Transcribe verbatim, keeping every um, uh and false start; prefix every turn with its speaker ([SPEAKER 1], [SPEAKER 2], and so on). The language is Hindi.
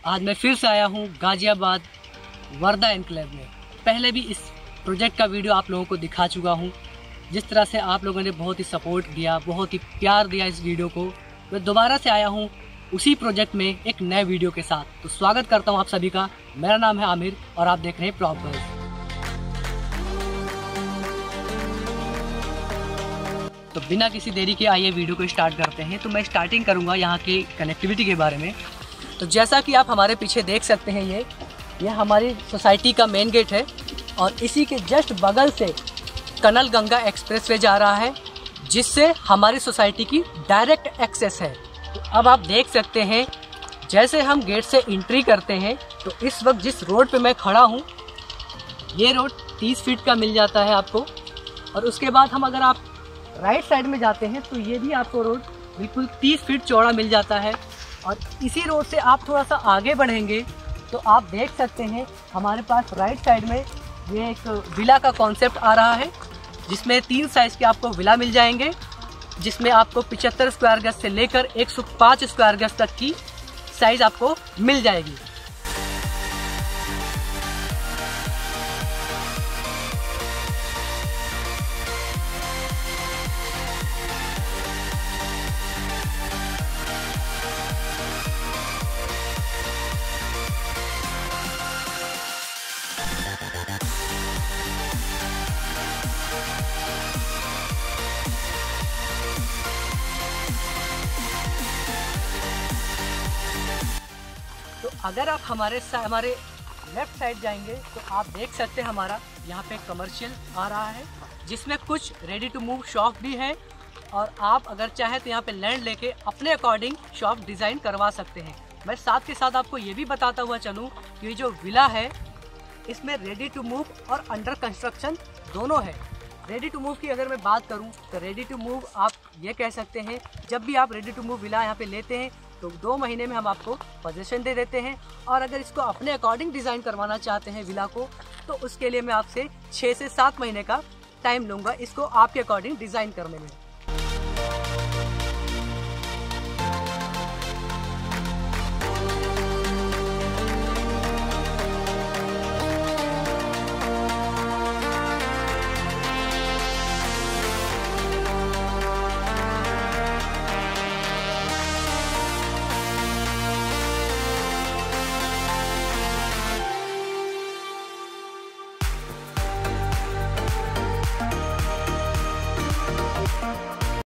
[SPEAKER 1] आज मैं फिर से आया हूँ गाजियाबाद वर्दा एनक्लेव में। पहले भी इस प्रोजेक्ट का वीडियो आप लोगों को दिखा चुका हूँ। जिस तरह से आप लोगों ने बहुत ही सपोर्ट दिया, बहुत ही प्यार दिया इस वीडियो को, मैं दोबारा से आया हूँ उसी प्रोजेक्ट में एक नए वीडियो के साथ। तो स्वागत करता हूँ आप सभी का। मेरा नाम है आमिर और आप देख रहे हैं प्रॉप बज़। तो बिना किसी देरी के आइए वीडियो को स्टार्ट करते हैं। तो मैं स्टार्टिंग करूँगा यहाँ की कनेक्टिविटी के बारे में। तो जैसा कि आप हमारे पीछे देख सकते हैं, ये ये हमारी सोसाइटी का मेन गेट है और इसी के जस्ट बगल से कनल गंगा एक्सप्रेसवे जा रहा है, जिससे हमारी सोसाइटी की डायरेक्ट एक्सेस है। तो अब आप देख सकते हैं, जैसे हम गेट से एंट्री करते हैं तो इस वक्त जिस रोड पे मैं खड़ा हूँ, ये रोड तीस फीट का मिल जाता है आपको। और उसके बाद हम अगर आप राइट साइड में जाते हैं तो ये भी आपको रोड बिल्कुल तीस फीट चौड़ा मिल जाता है। और इसी रोड से आप थोड़ा सा आगे बढ़ेंगे तो आप देख सकते हैं हमारे पास राइट साइड में ये एक विला का कॉन्सेप्ट आ रहा है, जिसमें तीन साइज़ के आपको विला मिल जाएंगे, जिसमें आपको पचहत्तर स्क्वायर गज से लेकर एक सौ पाँच स्क्वायर गज तक की साइज़ आपको मिल जाएगी। तो अगर आप हमारे हमारे लेफ्ट साइड जाएंगे तो आप देख सकते हैं हमारा यहाँ पे कमर्शियल आ रहा है, जिसमें कुछ रेडी टू मूव शॉप भी है। और आप अगर चाहें तो यहाँ पे लैंड लेके अपने अकॉर्डिंग शॉप डिज़ाइन करवा सकते हैं। मैं साथ के साथ आपको ये भी बताता हुआ चलूँ कि ये जो विला है, इसमें रेडी टू मूव और अंडर कंस्ट्रक्शन दोनों है। रेडी टू मूव की अगर मैं बात करूं तो रेडी टू मूव आप ये कह सकते हैं, जब भी आप रेडी टू मूव विला यहाँ पे लेते हैं तो दो महीने में हम आपको पोजीशन दे देते हैं। और अगर इसको अपने अकॉर्डिंग डिज़ाइन करवाना चाहते हैं विला को, तो उसके लिए मैं आपसे छः से सात महीने का टाइम लूँगा इसको आपके अकॉर्डिंग डिज़ाइन करने में।